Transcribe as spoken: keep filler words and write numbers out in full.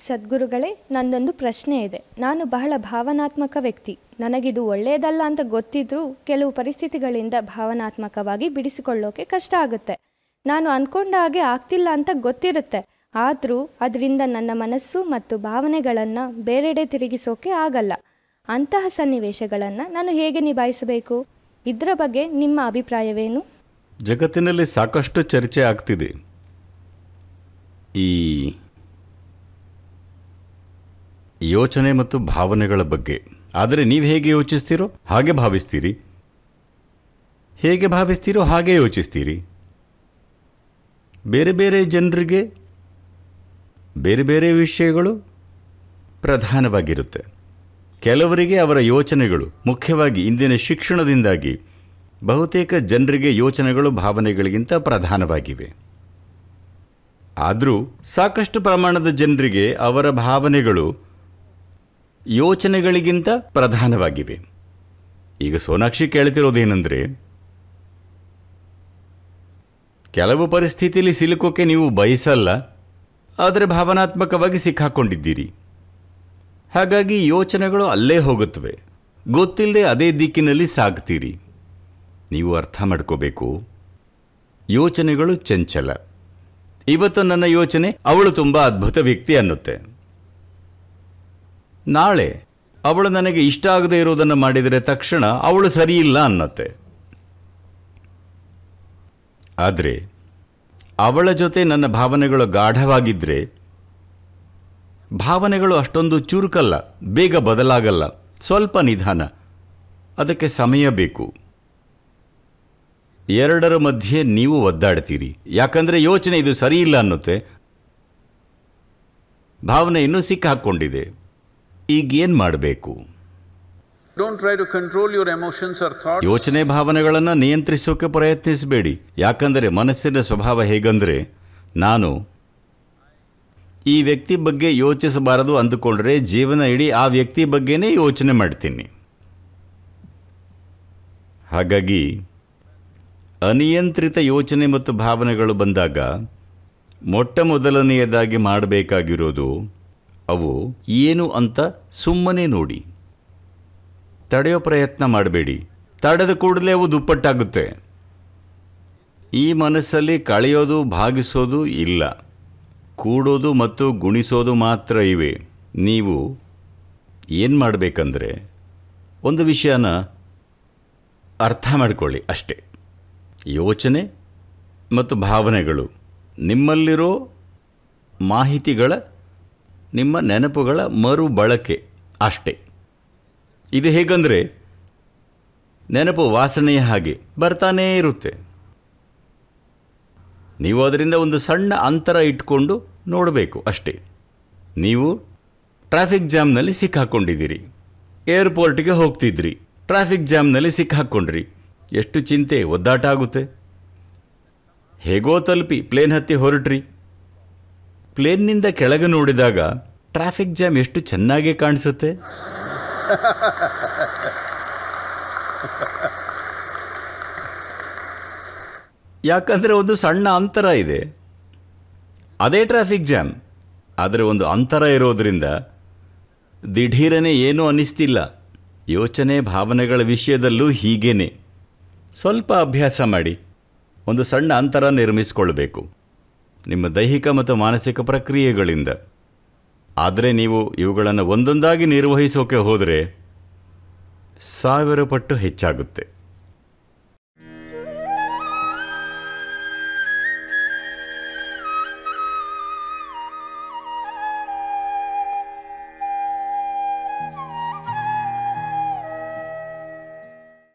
ಸದ್ಗುರುಗಳೇ, ನನ್ನೊಂದು ಪ್ರಶ್ನೆ ಇದೆ. ನಾನು ಬಹಳ ಭಾವನಾತ್ಮಕ ವ್ಯಕ್ತಿ. ನನಗಿದು ಒಳ್ಳೆಯದಲ್ಲ ಅಂತ ಗೊತ್ತಿದ್ರೂ ಕೆಲವು ಪರಿಸ್ಥಿತಿಗಳಿಂದ ಭಾವನಾತ್ಮಕವಾಗಿ ಬಿಡಿಸಿಕೊಳ್ಳೋಕೆ ಕಷ್ಟ ಆಗುತ್ತೆ. ನಾನು ಅಂದ್ಕೊಂಡ ಹಾಗೆ ಆಗ್ತಿಲ್ಲ ಅಂತ ಗೊತ್ತಿರುತ್ತೆ. ಆದರೂ ಅದರಿಂದ ನನ್ನ ಮನಸ್ಸು ಮತ್ತು ಭಾವನೆಗಳನ್ನು ಬೇರೆಡೆ ತಿರುಗಿಸೋಕೆ ಆಗಲ್ಲ. ಅಂತಹ ಸನ್ನಿವೇಶಗಳನ್ನು ನಾನು ಹೇಗೆ ನಿಭಾಯಿಸಬೇಕು? ಇದರ ಬಗ್ಗೆ ನಿಮ್ಮ ಅಭಿಪ್ರಾಯವೇನು? ಜಗತ್ತಿನಲ್ಲಿ ಸಾಕಷ್ಟು ಚರ್ಚೆ ಆಗ್ತಿದೆ ಈ ಯೋಚನೆ ಮತ್ತು ಭಾವನೆಗಳ ಬಗ್ಗೆ. ಆದರೆ ನೀವು ಹೇಗೆ ಯೋಚಿಸ್ತೀರೋ ಹಾಗೆ ಭಾವಿಸ್ತೀರಿ, ಹೇಗೆ ಭಾವಿಸ್ತೀರೋ ಹಾಗೆ ಯೋಚಿಸ್ತೀರಿ. ಬೇರೆ ಬೇರೆ ಜನರಿಗೆ ಬೇರೆ ಬೇರೆ ವಿಷಯಗಳು ಪ್ರಧಾನವಾಗಿರುತ್ತೆ. ಕೆಲವರಿಗೆ ಅವರ ಯೋಚನೆಗಳು, ಮುಖ್ಯವಾಗಿ ಇಂದಿನ ಶಿಕ್ಷಣದಿಂದಾಗಿ ಬಹುತೇಕ ಜನರಿಗೆ ಯೋಚನೆಗಳು ಭಾವನೆಗಳಿಗಿಂತ ಪ್ರಧಾನವಾಗಿವೆ. ಆದರೂ ಸಾಕಷ್ಟು ಪ್ರಮಾಣದ ಜನರಿಗೆ ಅವರ ಭಾವನೆಗಳು ಯೋಚನೆಗಳಿಗಿಂತ ಪ್ರಧಾನವಾಗಿವೆ. ಈಗ ಸೋನಾಕ್ಷಿ ಕೇಳ್ತಿರೋದೇನೆಂದರೆ, ಕೆಲವು ಪರಿಸ್ಥಿತಿಯಲ್ಲಿ ಸಿಲುಕೋಕೆ ನೀವು ಬಯಸಲ್ಲ, ಆದರೆ ಭಾವನಾತ್ಮಕವಾಗಿ ಸಿಕ್ಕಾಕೊಂಡಿದ್ದೀರಿ. ಹಾಗಾಗಿ ಯೋಚನೆಗಳು ಅಲ್ಲೇ ಹೋಗುತ್ತವೆ, ಗೊತ್ತಿಲ್ಲದೆ ಅದೇ ದಿಕ್ಕಿನಲ್ಲಿ ಸಾಗ್ತೀರಿ. ನೀವು ಅರ್ಥ ಮಾಡ್ಕೋಬೇಕು, ಯೋಚನೆಗಳು ಚಂಚಲ. ಇವತ್ತು ನನ್ನ ಯೋಚನೆ ಅವಳು ತುಂಬ ಅದ್ಭುತ ವ್ಯಕ್ತಿ ಅನ್ನುತ್ತೆ. ನಾಳೆ ಅವಳು ನನಗೆ ಇಷ್ಟ ಆಗದೆ ಇರೋದನ್ನು ಮಾಡಿದರೆ ತಕ್ಷಣ ಅವಳು ಸರಿಯಿಲ್ಲ ಅನ್ನತ್ತೆ. ಆದರೆ ಅವಳ ಜೊತೆ ನನ್ನ ಭಾವನೆಗಳು ಗಾಢವಾಗಿದ್ದರೆ ಭಾವನೆಗಳು ಅಷ್ಟೊಂದು ಚುರುಕಲ್ಲ, ಬೇಗ ಬದಲಾಗಲ್ಲ, ಸ್ವಲ್ಪ ನಿಧಾನ, ಅದಕ್ಕೆ ಸಮಯ ಬೇಕು. ಎರಡರ ಮಧ್ಯೆ ನೀವು ಒದ್ದಾಡ್ತೀರಿ. ಯಾಕಂದರೆ ಯೋಚನೆ ಇದು ಸರಿಯಿಲ್ಲ ಅನ್ನುತ್ತೆ, ಭಾವನೆ ಇನ್ನೂ ಸಿಕ್ಕ ಹಾಕ್ಕೊಂಡಿದೆ. ಈಗೇನು ಮಾಡಬೇಕು? ಯೋಚನೆ ಭಾವನೆಗಳನ್ನು ನಿಯಂತ್ರಿಸೋಕೆ ಪ್ರಯತ್ನಿಸಬೇಡಿ. ಯಾಕಂದರೆ ಮನಸ್ಸಿನ ಸ್ವಭಾವ ಹೇಗಂದರೆ, ನಾನು ಈ ವ್ಯಕ್ತಿ ಬಗ್ಗೆ ಯೋಚಿಸಬಾರದು ಅಂದುಕೊಂಡ್ರೆ ಜೀವನ ಇಡೀ ಆ ವ್ಯಕ್ತಿ ಬಗ್ಗೆನೇ ಯೋಚನೆ ಮಾಡ್ತೀನಿ. ಹಾಗಾಗಿ ಅನಿಯಂತ್ರಿತ ಯೋಚನೆ ಮತ್ತು ಭಾವನೆಗಳು ಬಂದಾಗ ಮೊಟ್ಟ ಮೊದಲನೆಯದಾಗಿ ಮಾಡಬೇಕಾಗಿರೋದು, ಅವು ಏನು ಅಂತ ಸುಮ್ಮನೆ ನೋಡಿ. ತಡೆಯೋ ಪ್ರಯತ್ನ ಮಾಡಬೇಡಿ. ತಡೆದ ಕೂಡಲೇ ಅವು ದುಪ್ಪಟ್ಟಾಗುತ್ತೆ. ಈ ಮನಸ್ಸಲ್ಲಿ ಕಳೆಯೋದು ಭಾಗಿಸೋದು ಇಲ್ಲ, ಕೂಡೋದು ಮತ್ತು ಗುಣಿಸೋದು ಮಾತ್ರ ಇವೆ. ನೀವು ಏನು ಮಾಡಬೇಕಂದ್ರೆ, ಒಂದು ವಿಷಯನ ಅರ್ಥ ಮಾಡಿಕೊಳ್ಳಿ ಅಷ್ಟೇ. ಯೋಚನೆ ಮತ್ತು ಭಾವನೆಗಳು ನಿಮ್ಮಲ್ಲಿರೋ ಮಾಹಿತಿಗಳ, ನಿಮ್ಮ ನೆನಪುಗಳ ಮರು ಬಳಕೆ ಅಷ್ಟೇ. ಇದು ಹೇಗಂದರೆ, ನೆನಪು ವಾಸನೆಯ ಹಾಗೆ ಬರ್ತಾನೇ ಇರುತ್ತೆ. ನೀವು ಅದರಿಂದ ಒಂದು ಸಣ್ಣ ಅಂತರ ಇಟ್ಕೊಂಡು ನೋಡಬೇಕು ಅಷ್ಟೇ. ನೀವು ಟ್ರಾಫಿಕ್ ಜಾಮ್ನಲ್ಲಿ ಸಿಕ್ಕಾಕೊಂಡಿದ್ದೀರಿ, ಏರ್ಪೋರ್ಟ್ಗೆ ಹೋಗ್ತಿದ್ರಿ, ಟ್ರಾಫಿಕ್ ಜಾಮ್ನಲ್ಲಿ ಸಿಕ್ಕಾಕ್ಕೊಂಡ್ರಿ. ಎಷ್ಟು ಚಿಂತೆ, ಒದ್ದಾಟ ಆಗುತ್ತೆ. ಹೇಗೋ ತಲುಪಿ ಪ್ಲೇನ್ ಹತ್ತಿ ಹೊರಟ್ರಿ. ಪ್ಲೇನ್ನಿಂದ ಕೆಳಗೆ ನೋಡಿದಾಗ ಟ್ರಾಫಿಕ್ ಜಾಮ್ ಎಷ್ಟು ಚೆನ್ನಾಗಿ ಕಾಣಿಸುತ್ತೆ. ಯಾಕಂದರೆ ಒಂದು ಸಣ್ಣ ಅಂತರ ಇದೆ, ಅದೇ ಟ್ರಾಫಿಕ್ ಜಾಮ್. ಆದರೆ ಒಂದು ಅಂತರ ಇರೋದರಿಂದ ದಿಢೀರನೆ ಏನೂ ಅನ್ನಿಸ್ತಿಲ್ಲ. ಯೋಚನೆ ಭಾವನೆಗಳ ವಿಷಯದಲ್ಲೂ ಹೀಗೇನೆ. ಸ್ವಲ್ಪ ಅಭ್ಯಾಸ ಮಾಡಿ ಒಂದು ಸಣ್ಣ ಅಂತರ ನಿರ್ಮಿಸಿಕೊಳ್ಬೇಕು ನಿಮ್ಮ ದೈಹಿಕ ಮತ್ತು ಮಾನಸಿಕ ಪ್ರಕ್ರಿಯೆಗಳಿಂದ. ಆದರೆ ನೀವು ಇವುಗಳನ್ನು ಒಂದೊಂದಾಗಿ ನಿರ್ವಹಿಸೋಕೆ ಹೋದರೆ ಸಾವಿರ ಪಟ್ಟು ಹೆಚ್ಚಾಗುತ್ತೆ.